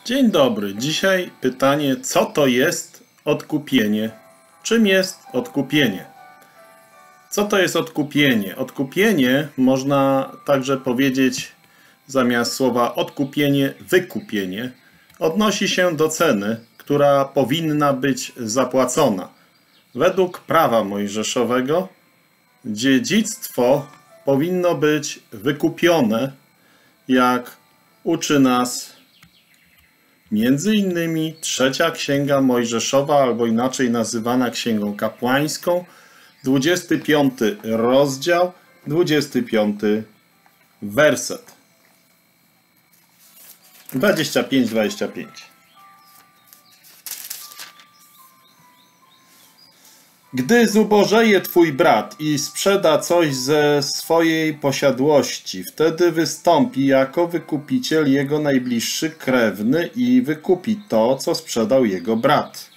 Dzień dobry. Dzisiaj pytanie, co to jest odkupienie? Czym jest odkupienie? Co to jest odkupienie? Odkupienie można także powiedzieć zamiast słowa odkupienie, wykupienie. Odnosi się do ceny, która powinna być zapłacona. Według prawa mojżeszowego dziedzictwo powinno być wykupione, jak uczy nas między innymi trzecia Księga Mojżeszowa, albo inaczej nazywana Księgą Kapłańską, 25 rozdział, 25 werset. 25-25. Gdy zubożeje twój brat i sprzeda coś ze swojej posiadłości, wtedy wystąpi jako wykupiciel jego najbliższy krewny i wykupi to, co sprzedał jego brat.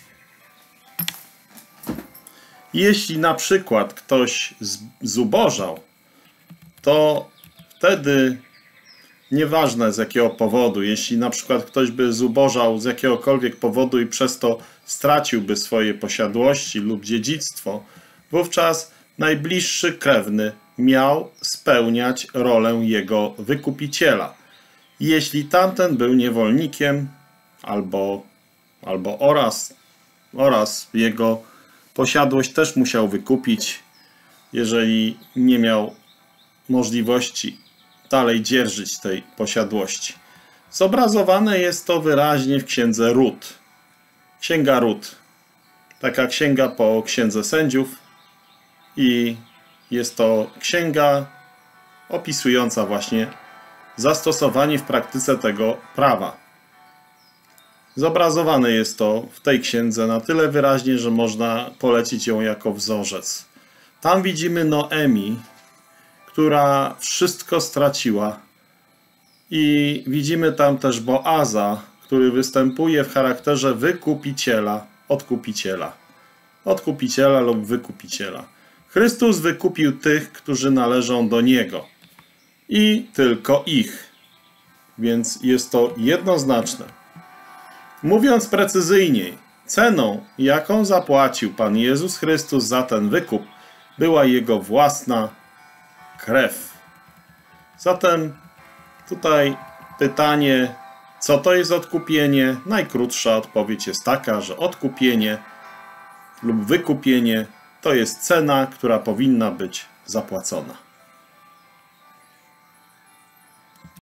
Jeśli na przykład ktoś zubożał, to wtedy nieważne z jakiego powodu, jeśli na przykład ktoś by zubożał z jakiegokolwiek powodu i przez to straciłby swoje posiadłości lub dziedzictwo, wówczas najbliższy krewny miał spełniać rolę jego wykupiciela. Jeśli tamten był niewolnikiem oraz jego posiadłość też musiał wykupić, jeżeli nie miał możliwości dalej dzierżyć tej posiadłości. Zobrazowane jest to wyraźnie w księdze Rut. Księga Rut. Taka księga po księdze sędziów i jest to księga opisująca właśnie zastosowanie w praktyce tego prawa. Zobrazowane jest to w tej księdze na tyle wyraźnie, że można polecić ją jako wzorzec. Tam widzimy Noemi, która wszystko straciła, i widzimy tam też Boaza, który występuje w charakterze wykupiciela, odkupiciela lub wykupiciela. Chrystus wykupił tych, którzy należą do Niego i tylko ich, więc jest to jednoznaczne. Mówiąc precyzyjniej, ceną, jaką zapłacił Pan Jezus Chrystus za ten wykup, była Jego własna krew. Zatem tutaj pytanie, co to jest odkupienie? Najkrótsza odpowiedź jest taka, że odkupienie lub wykupienie to jest cena, która powinna być zapłacona.